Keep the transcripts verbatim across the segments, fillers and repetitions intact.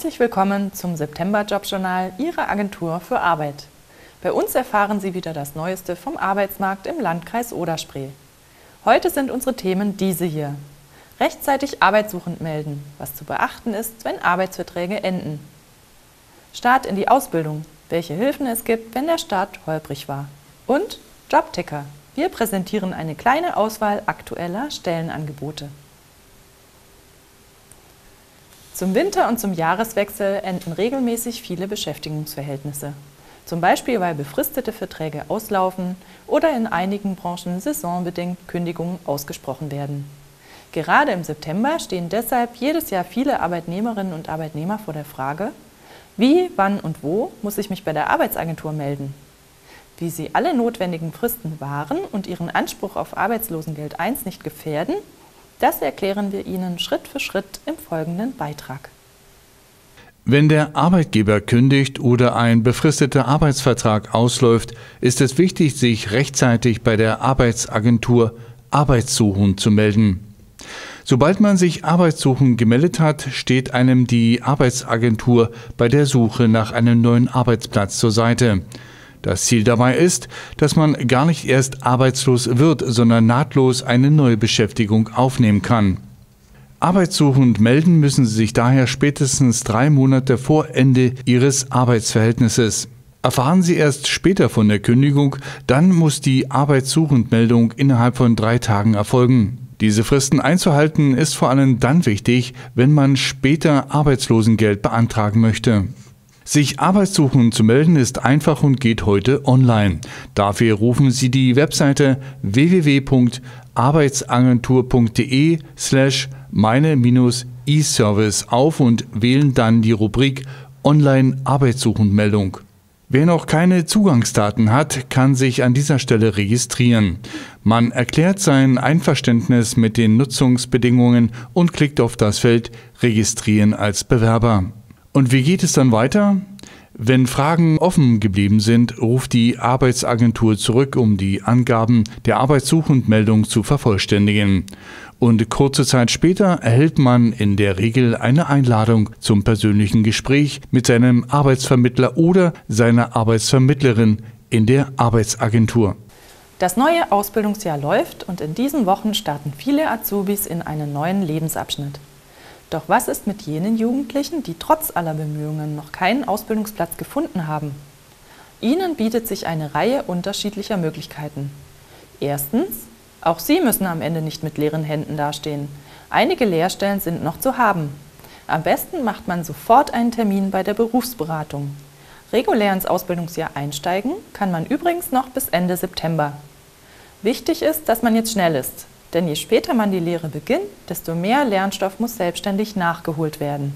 Herzlich willkommen zum September-Jobjournal Ihrer Agentur für Arbeit. Bei uns erfahren Sie wieder das Neueste vom Arbeitsmarkt im Landkreis Oder-Spree. Heute sind unsere Themen diese hier. Rechtzeitig arbeitssuchend melden, was zu beachten ist, wenn Arbeitsverträge enden. Start in die Ausbildung, welche Hilfen es gibt, wenn der Start holprig war. Und Jobticker. Wir präsentieren eine kleine Auswahl aktueller Stellenangebote. Zum Winter- und zum Jahreswechsel enden regelmäßig viele Beschäftigungsverhältnisse. Zum Beispiel, weil befristete Verträge auslaufen oder in einigen Branchen saisonbedingt Kündigungen ausgesprochen werden. Gerade im September stehen deshalb jedes Jahr viele Arbeitnehmerinnen und Arbeitnehmer vor der Frage: Wie, wann und wo muss ich mich bei der Arbeitsagentur melden? Wie sie alle notwendigen Fristen wahren und ihren Anspruch auf Arbeitslosengeld eins nicht gefährden, das erklären wir Ihnen Schritt für Schritt im folgenden Beitrag. Wenn der Arbeitgeber kündigt oder ein befristeter Arbeitsvertrag ausläuft, ist es wichtig, sich rechtzeitig bei der Arbeitsagentur arbeitssuchend zu melden. Sobald man sich arbeitssuchend gemeldet hat, steht einem die Arbeitsagentur bei der Suche nach einem neuen Arbeitsplatz zur Seite. Das Ziel dabei ist, dass man gar nicht erst arbeitslos wird, sondern nahtlos eine neue Beschäftigung aufnehmen kann. Arbeitssuchend melden müssen Sie sich daher spätestens drei Monate vor Ende Ihres Arbeitsverhältnisses. Erfahren Sie erst später von der Kündigung, dann muss die Arbeitssuchendmeldung innerhalb von drei Tagen erfolgen. Diese Fristen einzuhalten ist vor allem dann wichtig, wenn man später Arbeitslosengeld beantragen möchte. Sich arbeitssuchend zu melden ist einfach und geht heute online. Dafür rufen Sie die Webseite w w w punkt arbeitsagentur punkt de slash meine-e-Service auf und wählen dann die Rubrik Online-Arbeitssuchendmeldung. Wer noch keine Zugangsdaten hat, kann sich an dieser Stelle registrieren. Man erklärt sein Einverständnis mit den Nutzungsbedingungen und klickt auf das Feld Registrieren als Bewerber. Und wie geht es dann weiter? Wenn Fragen offen geblieben sind, ruft die Arbeitsagentur zurück, um die Angaben der Arbeitssuchendmeldung zu vervollständigen. Und kurze Zeit später erhält man in der Regel eine Einladung zum persönlichen Gespräch mit seinem Arbeitsvermittler oder seiner Arbeitsvermittlerin in der Arbeitsagentur. Das neue Ausbildungsjahr läuft und in diesen Wochen starten viele Azubis in einen neuen Lebensabschnitt. Doch was ist mit jenen Jugendlichen, die trotz aller Bemühungen noch keinen Ausbildungsplatz gefunden haben? Ihnen bietet sich eine Reihe unterschiedlicher Möglichkeiten. Erstens: Auch Sie müssen am Ende nicht mit leeren Händen dastehen. Einige Lehrstellen sind noch zu haben. Am besten macht man sofort einen Termin bei der Berufsberatung. Regulär ins Ausbildungsjahr einsteigen kann man übrigens noch bis Ende September. Wichtig ist, dass man jetzt schnell ist. Denn je später man die Lehre beginnt, desto mehr Lernstoff muss selbstständig nachgeholt werden.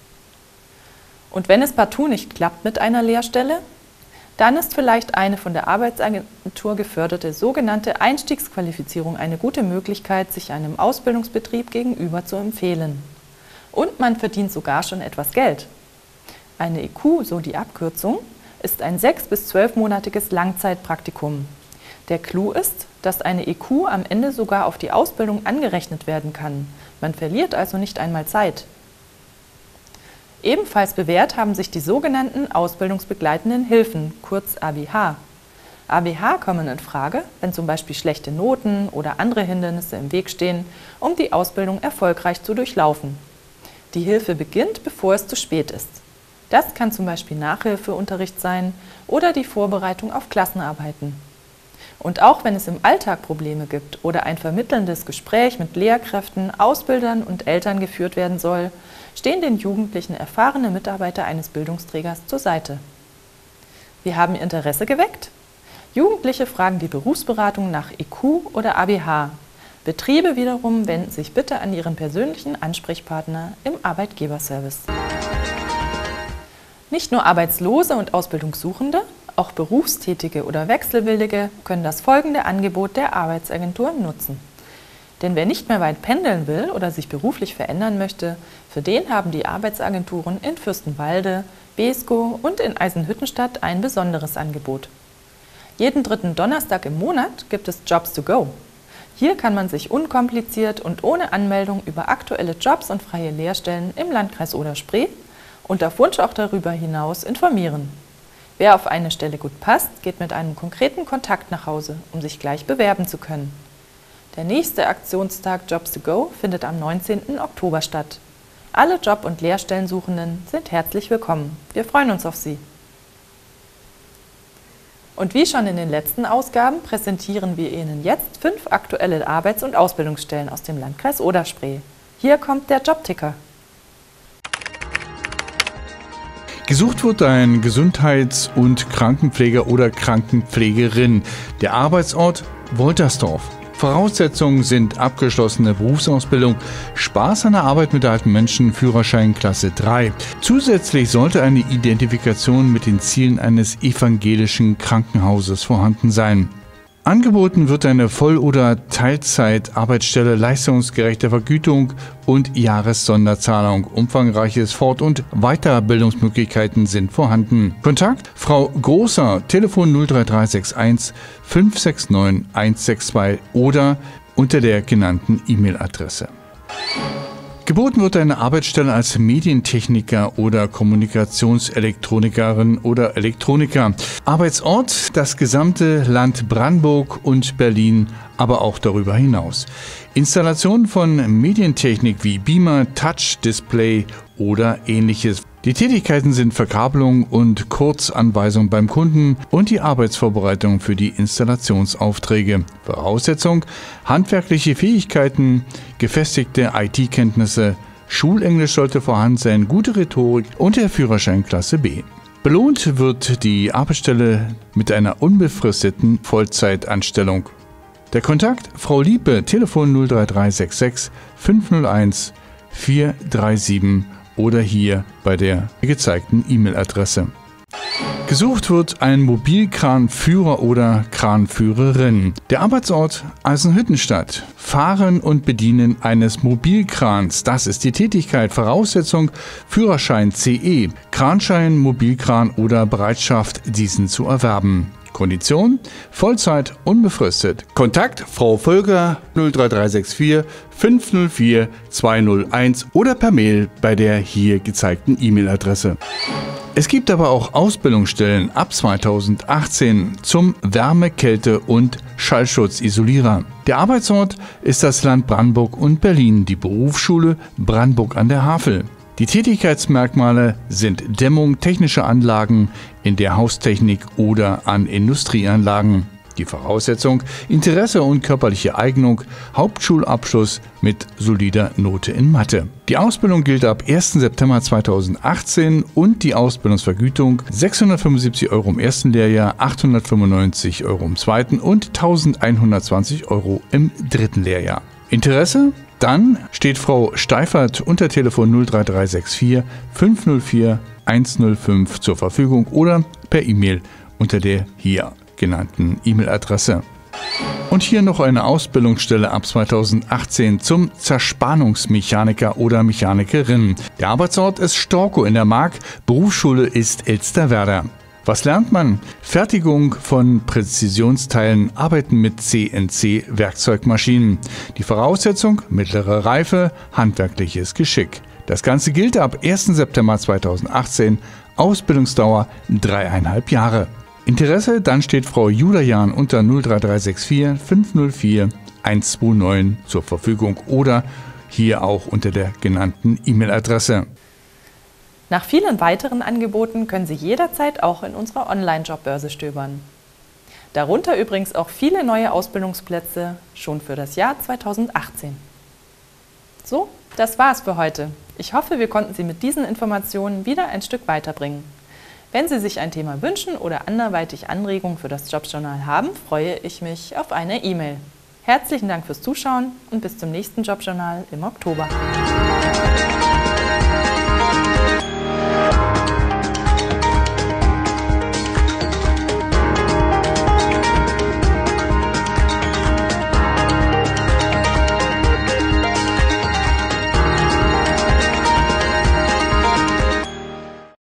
Und wenn es partout nicht klappt mit einer Lehrstelle, dann ist vielleicht eine von der Arbeitsagentur geförderte sogenannte Einstiegsqualifizierung eine gute Möglichkeit, sich einem Ausbildungsbetrieb gegenüber zu empfehlen. Und man verdient sogar schon etwas Geld. Eine E Q, so die Abkürzung, ist ein sechs- bis zwölfmonatiges Langzeitpraktikum. Der Clou ist, dass eine E Q am Ende sogar auf die Ausbildung angerechnet werden kann. Man verliert also nicht einmal Zeit. Ebenfalls bewährt haben sich die sogenannten ausbildungsbegleitenden Hilfen, kurz A B H. A B H kommen in Frage, wenn zum Beispiel schlechte Noten oder andere Hindernisse im Weg stehen, um die Ausbildung erfolgreich zu durchlaufen. Die Hilfe beginnt, bevor es zu spät ist. Das kann zum Beispiel Nachhilfeunterricht sein oder die Vorbereitung auf Klassenarbeiten. Und auch wenn es im Alltag Probleme gibt oder ein vermittelndes Gespräch mit Lehrkräften, Ausbildern und Eltern geführt werden soll, stehen den Jugendlichen erfahrene Mitarbeiter eines Bildungsträgers zur Seite. Wir haben Interesse geweckt? Jugendliche fragen die Berufsberatung nach E Q oder A B H. Betriebe wiederum wenden sich bitte an ihren persönlichen Ansprechpartner im Arbeitgeberservice. Nicht nur Arbeitslose und Ausbildungssuchende, auch Berufstätige oder Wechselwillige können das folgende Angebot der Arbeitsagentur nutzen. Denn wer nicht mehr weit pendeln will oder sich beruflich verändern möchte, für den haben die Arbeitsagenturen in Fürstenwalde, Beeskow und in Eisenhüttenstadt ein besonderes Angebot. Jeden dritten Donnerstag im Monat gibt es Jobs to go. Hier kann man sich unkompliziert und ohne Anmeldung über aktuelle Jobs und freie Lehrstellen im Landkreis Oder-Spree und auf Wunsch auch darüber hinaus informieren. Wer auf eine Stelle gut passt, geht mit einem konkreten Kontakt nach Hause, um sich gleich bewerben zu können. Der nächste Aktionstag Jobs to Go findet am neunzehnten Oktober statt. Alle Job- und Lehrstellensuchenden sind herzlich willkommen. Wir freuen uns auf Sie. Und wie schon in den letzten Ausgaben präsentieren wir Ihnen jetzt fünf aktuelle Arbeits- und Ausbildungsstellen aus dem Landkreis Oder-Spree. Hier kommt der Jobticker. Gesucht wird ein Gesundheits- und Krankenpfleger oder Krankenpflegerin. Der Arbeitsort Woltersdorf. Voraussetzungen sind abgeschlossene Berufsausbildung, Spaß an der Arbeit mit alten Menschen, Führerschein Klasse drei. Zusätzlich sollte eine Identifikation mit den Zielen eines evangelischen Krankenhauses vorhanden sein. Angeboten wird eine Voll- oder Teilzeit-Arbeitsstelle, leistungsgerechte Vergütung und Jahressonderzahlung. Umfangreiches Fort- und Weiterbildungsmöglichkeiten sind vorhanden. Kontakt: Frau Großer, Telefon null drei drei sechs eins fünf sechs neun eins sechs zwei oder unter der genannten E-Mail-Adresse. Geboten wird eine Arbeitsstelle als Medientechniker oder Kommunikationselektronikerin oder Elektroniker. Arbeitsort: das gesamte Land Brandenburg und Berlin, aber auch darüber hinaus. Installation von Medientechnik wie Beamer, Touch, Display oder ähnliches. Die Tätigkeiten sind Verkabelung und Kurzanweisung beim Kunden und die Arbeitsvorbereitung für die Installationsaufträge. Voraussetzung: handwerkliche Fähigkeiten, gefestigte I T-Kenntnisse, Schulenglisch sollte vorhanden sein, gute Rhetorik und der Führerschein Klasse B. Belohnt wird die Arbeitsstelle mit einer unbefristeten Vollzeitanstellung. Der Kontakt: Frau Liebe, Telefon null drei drei sechs sechs fünf null eins vier drei sieben oder hier bei der gezeigten E-Mail-Adresse. Gesucht wird ein Mobilkranführer oder Kranführerin. Der Arbeitsort: Eisenhüttenstadt. Fahren und Bedienen eines Mobilkrans, das ist die Tätigkeit. Voraussetzung: Führerschein C E, Kranschein, Mobilkran oder Bereitschaft, diesen zu erwerben. Kondition: Vollzeit, unbefristet. Kontakt: Frau Völker null drei drei sechs vier fünf null vier zwei null eins oder per Mail bei der hier gezeigten E-Mail-Adresse. Es gibt aber auch Ausbildungsstellen ab zweitausendachtzehn zum Wärme-, Kälte- und Schallschutzisolierer. Der Arbeitsort ist das Land Brandenburg und Berlin, die Berufsschule Brandenburg an der Havel. Die Tätigkeitsmerkmale sind Dämmung technischer Anlagen in der Haustechnik oder an Industrieanlagen. Die Voraussetzung: Interesse und körperliche Eignung, Hauptschulabschluss mit solider Note in Mathe. Die Ausbildung gilt ab ersten September zweitausendachtzehn und die Ausbildungsvergütung sechshundertfünfundsiebzig Euro im ersten Lehrjahr, achthundertfünfundneunzig Euro im zweiten und eintausendeinhundertzwanzig Euro im dritten Lehrjahr. Interesse? Dann steht Frau Steifert unter Telefon null drei drei sechs vier fünf null vier eins null fünf zur Verfügung oder per E-Mail unter der hier genannten E-Mail-Adresse. Und hier noch eine Ausbildungsstelle ab zweitausendachtzehn zum Zerspannungsmechaniker oder Mechanikerin. Der Arbeitsort ist Storkow in der Mark, Berufsschule ist Elsterwerda. Was lernt man? Fertigung von Präzisionsteilen, Arbeiten mit C N C-Werkzeugmaschinen. Die Voraussetzung: mittlere Reife, handwerkliches Geschick. Das Ganze gilt ab ersten September zweitausendachtzehn, Ausbildungsdauer dreieinhalb Jahre. Interesse? Dann steht Frau Julian unter null drei drei sechs vier fünf null vier eins zwei neun zur Verfügung oder hier auch unter der genannten E-Mail-Adresse. Nach vielen weiteren Angeboten können Sie jederzeit auch in unserer Online-Jobbörse stöbern. Darunter übrigens auch viele neue Ausbildungsplätze schon für das Jahr zweitausendachtzehn. So, das war's für heute. Ich hoffe, wir konnten Sie mit diesen Informationen wieder ein Stück weiterbringen. Wenn Sie sich ein Thema wünschen oder anderweitig Anregungen für das Jobjournal haben, freue ich mich auf eine E-Mail. Herzlichen Dank fürs Zuschauen und bis zum nächsten Jobjournal im Oktober.